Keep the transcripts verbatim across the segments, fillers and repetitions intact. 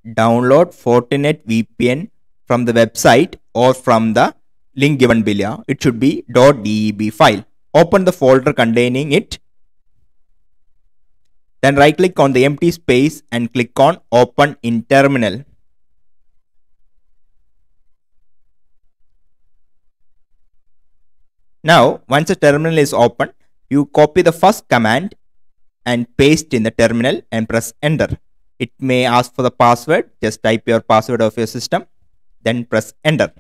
download Fortinet V P N from the website or from the link given below. It should be .deb file. Open the folder containing it. Then right click on the empty space and click on open in terminal. Now once the terminal is open, you copy the first command and paste in the terminal and press enter. It may ask for the password. Just type your password of your system, then press enter.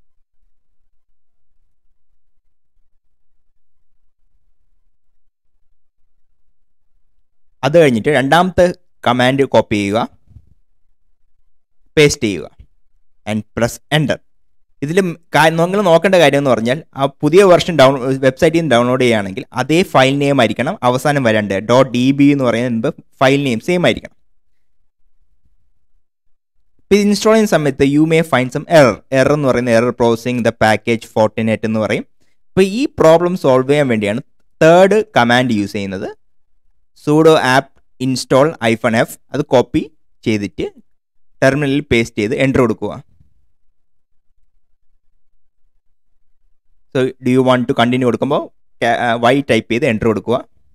അത് കഴിഞ്ഞിട്ട് രണ്ടാമത്തെ command copy ചെയ്യുക, paste ചെയ്യുക and press enter. ഇതിൽ നിങ്ങൾ നോക്കേണ്ട കാര്യം എന്ന് പറഞ്ഞാൽ ആ പുതിയ വെർഷൻ ഡൗൺ വെബ്സൈറ്റിൽ നിന്ന് ഡൗൺലോഡ് ചെയ്യുകയാണെങ്കിൽ അതേ ഫയൽ നെയിം ആയിരിക്കണം അവസാനം വരേണ്ടത്. ഡോട്ട് ഡി ബി എന്ന് പറയുന്നത് ഫയൽ നെയിം സെയിം ആയിരിക്കണം. ഇപ്പോൾ ഇത് ഇൻസ്റ്റാൾ ചെയ്യുന്ന സമയത്ത് you may find some error. Error എന്ന് പറയുന്നത് error processing the package Fortinet എന്ന് പറയും. അപ്പോൾ ഈ പ്രോബ്ലം സോൾവ് ചെയ്യാൻ വേണ്ടിയാണ് തേർഡ് കമാൻഡ് യൂസ് ചെയ്യുന്നത്. sudo apt install hyphen f. അത് കോപ്പി ചെയ്തിട്ട് ടെർമിനലിൽ പേസ്റ്റ് ചെയ്ത് എൻ്റർ കൊടുക്കുക. So do you want to continue കൊടുക്കുമ്പോൾ വൈ ടൈപ്പ് ചെയ്ത് എൻ്റർ കൊടുക്കുക.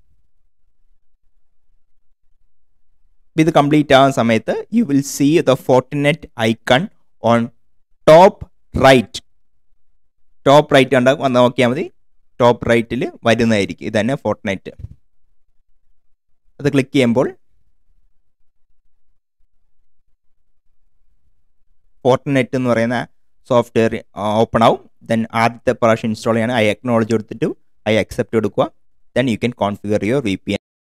ഇത് കംപ്ലീറ്റ് ആവുന്ന സമയത്ത് you will see the Fortinet icon on top right. Top right കണ്ട വന്ന് നോക്കിയാൽ മതി. ടോപ്പ് റൈറ്റിൽ വരുന്നതായിരിക്കും. ഇത് തന്നെ ഫോർട്ടിനെറ്റ്. അത് ക്ലിക്ക് ചെയ്യുമ്പോൾ ഫോർട്ടിനെറ്റ് എന്ന് പറയുന്ന സോഫ്റ്റ്വെയർ ഓപ്പൺ ആവും. ദെൻ ആദ്യത്തെ പ്രാവശ്യം ഇൻസ്റ്റാൾ ചെയ്യാൻ ഐ അക്നോളജ് കൊടുത്തിട്ട് ഐ അക്സെപ്റ്റ് കൊടുക്കുക. Then you can configure your V P N.